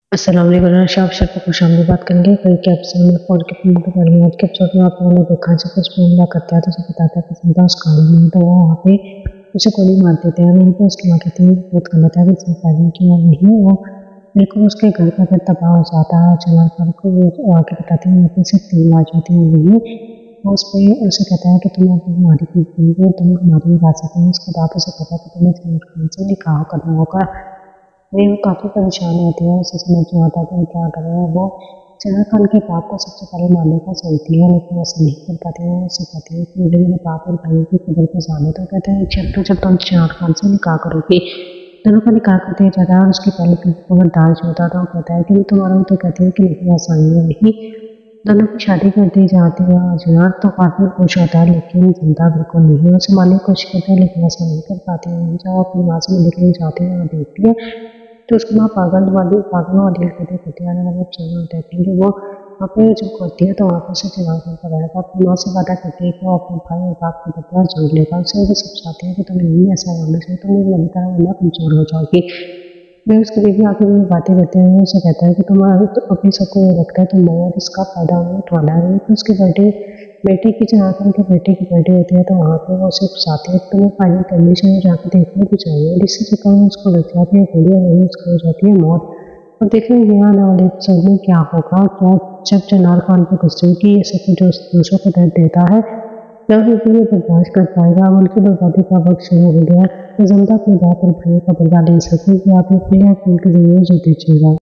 अस्सलाम वालेकुम शाब शक को शामिल बात करेंगे कई के एपिसोड में फोन के फिल्म के बारे में। आज के एपिसोड में आप लोगों ने देखा जब उस हमला करता है तो उसे बताता है कि जिंदा उस गाड़ी में तो वो वहाँ पे उसे गोली मार देते हैं। वहीं पर उसकी माँ कहती है बहुत गलत है कि इसमें फायरिंग की और नहीं वो बिल्कुल उसके घर का घर तबाह हो जाता है। जमाल खान को वो आके बताती है अपने से 3 आ जाती है वही उस पर उसे कहता है कि तुम अपनी हमारी तुम हमारी हिफाजत में। उसके बाद उसे कहता है कि तुम्हें जमाल खान से निकाह करना होगा। वो काफ़ी परेशान होती है, उसे समझ नहीं आता कि क्या कर रहा है। वो जमाल खान के बाप को सबसे पहले मारने का सोचती है लेकिन ऐसा नहीं कर पाती है। उसे कहती है कि मुझे मेरे बाप और भाई की कदर को जाने तो कहते हैं जब तुम जमाल खान से निकाह करोगी दोनों का निकाह कर दिया जाता है। और उसके पहले अगर दाज होता तो कहता है कि तुम्हारा तो कहती है कि नहीं ऐसा नहीं है नहीं दोनों की शादी कर दी जाती है। अजनार तो काफ़ी खुश होता है लेकिन जिंदा बिल्कुल नहीं। उसे मारने की कोशिश करता है लेकिन ऐसा नहीं कर पाती है। जब अपनी माँ से मिलने के लिए जाती है और देखती है तो उसकी माँ पागल वाली हरकतें करती है। आने वाले एपिसोड में देखेंगे वो वहाँ पे जब करती है तो वहाँ पर से जमाल खान का लड़का अपनी माँ से वादा करती है कि वो अपने भाई और बाप को बदला जोड़ लेगा। उसे भी सब चाहते हैं कि तुम्हें नहीं ऐसा होना चाहिए, तुम मेरी वाली तरह वरना कमजोर हो जाओगी। मैं उसकी बीवी आके भी बातें करते हैं। उसे कहता है कि तुम्हारे तो अभी सबको ये लगता है तुम मैं और इसका फायदा हमें उठाना है। फिर उसके बेटे की जहाँ पर उनके बेटे की बर्थडे होती है तो वहाँ पे वो उसे उकसाती है कि तुम्हें फाइनल करनी चाहिए जाकर देखने भी चाहिए। और इसी चक्कर में उसको लग जाती है गोली और वहीं उसको हो जाती है मौत। और देखिए ये आने वाले एपिसोड में क्या होगा, क्या जब जमाल खान को गुस्से की ये सब जो दूसरों को दर्द देता है क्या वो इतनी बर्दाश्त कर पाएगा। उनकी बर्बादी का वक्त शुरू हो गया तो जिंदा अपने बाप और भाई का बदला ले सकेगी। आप ये प्ले के जरिए जो दीजिएगा।